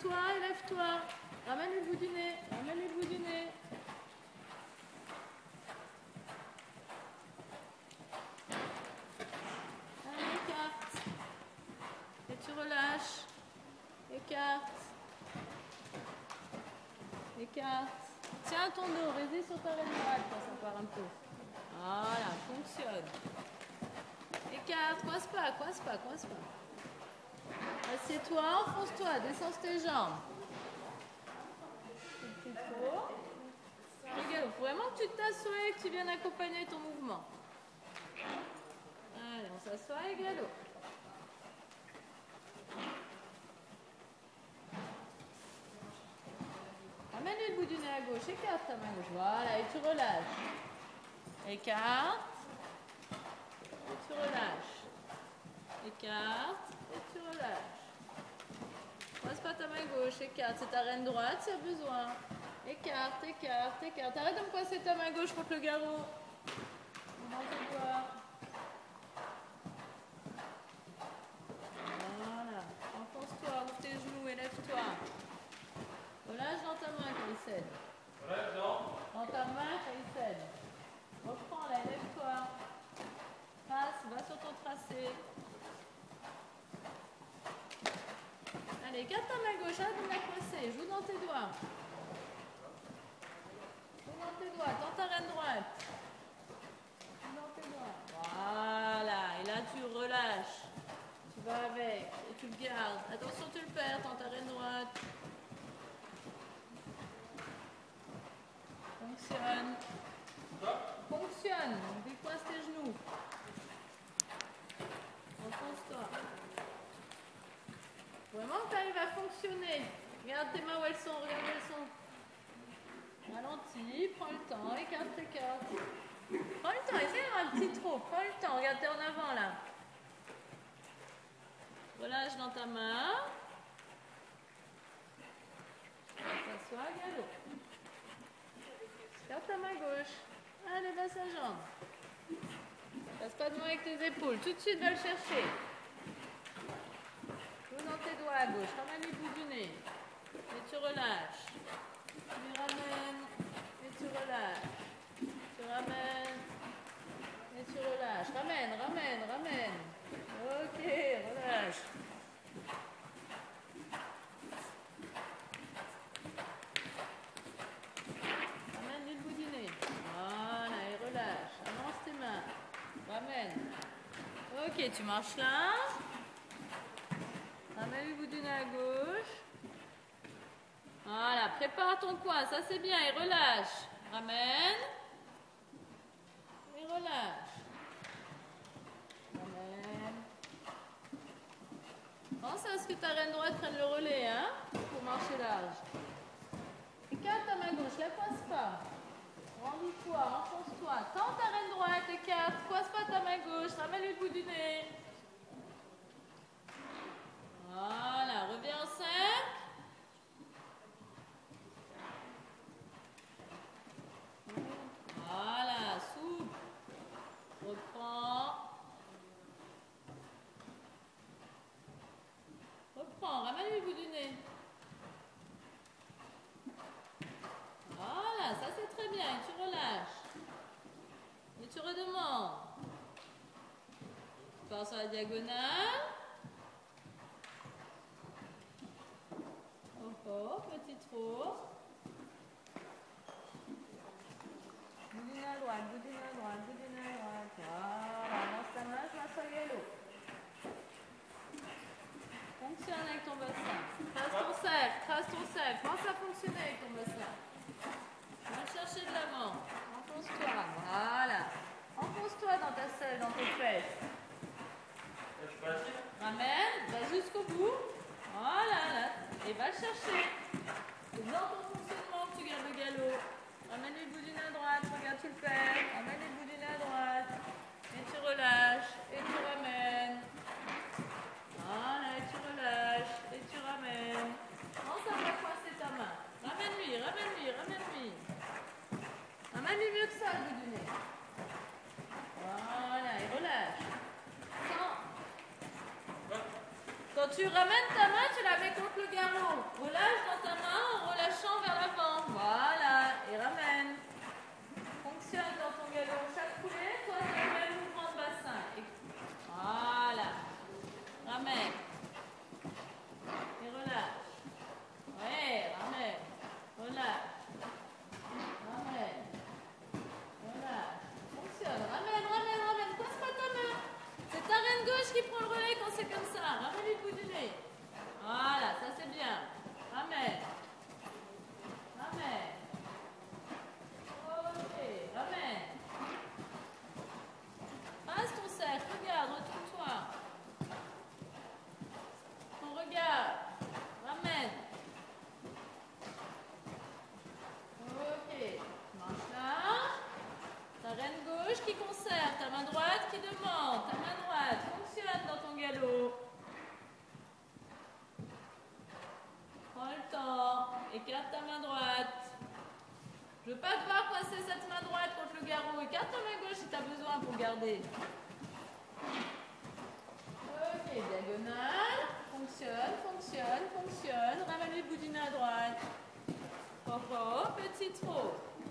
élève-toi, élève-toi. Ramène le bout du nez, ramène le bout du nez. Allez, écarte. Et tu relâches. Écarte. Écarte. Tiens ton dos, résiste sur ta reine droite quand ça part un peu. Voilà, fonctionne. Écarte, coince pas, coince pas, coince pas. Assieds-toi, enfonce-toi, descends tes jambes. Regarde, faut vraiment que tu t'assoies et que tu viennes accompagner ton mouvement. Allez, on s'assoit et galop. Amène le bout du nez à gauche, écarte ta main gauche. Voilà, et tu relâches. Écarte. Et tu relâches. Écarte. Et tu relâches. Passe pas ta main gauche, écarte. C'est ta reine droite s'il y a besoin. Écarte, écarte, écarte. Arrête de me coincer ta main gauche contre le garrot. Dans tes doigts. Voilà. Enfonce-toi, ouvre tes genoux, élève-toi. Relâche dans ta main, Caïcène. Relâche dans ta main, Caïcène. Reprends, là, élève-toi. Passe, va sur ton tracé. Allez, garde ta main gauche, arrête de la coincer. Joue dans tes doigts. Joue dans tes doigts, tends ta reine droite. Joue dans tes doigts. Voilà, et là tu relâches. Tu vas avec et tu le gardes. Attention, tu le perds, tends ta reine droite. Fonctionne. Fonctionne. Décoince tes genoux. Enfonce-toi. Vraiment que tu arrives à fonctionner. Regarde tes mains où elles sont, regarde où elles sont. Ralentis, prends le temps, écarte tes cartes. Prends le temps, essaye d'avoir un petit trot. Prends le temps, regarde, t'es en avant là. Relâche dans ta main. S'assois, galop. Garde ta main gauche. Allez, baisse la jambe. Passe pas de main avec tes épaules. Tout de suite, va le chercher. Joue dans tes doigts à gauche. Ramène les bouts du nez. Et tu relâches. Tu lui ramènes. Et tu relâches. Tu ramènes. Et tu relâches. Ramène, ramène, ramène. Ok, relâche. Ramène le bout du nez. Voilà, et relâche. Avance tes mains. Ramène. Ok, tu marches là. Ramène le bout du nez à gauche. Voilà, prépare ton coin, ça c'est bien, et relâche. Ramène. Et relâche. Ramène. Pense à ce que ta reine droite prenne le relais, hein, pour marcher large. Écarte ta main gauche, la coince pas. Rendis-toi, enfonce-toi. Tends ta reine droite, écarte. Coince pas ta main gauche, ramène le bout du nez. Voilà, reviens en 5. Voilà, souple. Reprends. Reprends, ramène le bout du nez. Voilà, ça c'est très bien. Et tu relâches. Et tu redemandes. Tu pars sur la diagonale. Oh, petit trot. Bout du nez à droite, bout du nez à droite, bout du nez à droite. Voilà, lance ta main, je m'assois galop. Fonctionne avec ton bassin. Trace ton cercle. Pense à fonctionner avec ton bassin. Va chercher de l'avant. Enfonce-toi. Voilà. Enfonce-toi dans ta selle, dans tes fesses. Ramène, va jusqu'au bout. Voilà, là. Et va le chercher. C'est dans ton fonctionnement que tu gardes le galop. Ramène le bout du nez à droite. Regarde, tu le perds. Ramène le bout du nez à droite. Et tu relâches. Et tu ramènes. Voilà, et tu relâches. Et tu ramènes. Non, ça va coincer ta main. Ramène-lui, ramène-lui, ramène-lui. Ramène-lui mieux que ça, le bout du nez. Voilà, et relâche. Quand tu ramènes ta main, tu la mets contre le garrot. Relâche. Écarte ta main droite. Je veux pas te voir coincer cette main droite contre le garrot. Écarte ta main gauche si tu as besoin pour garder. Ok, diagonale. Fonctionne, fonctionne, fonctionne. Ramène les bout du nez à droite. Oh, oh, petit trot.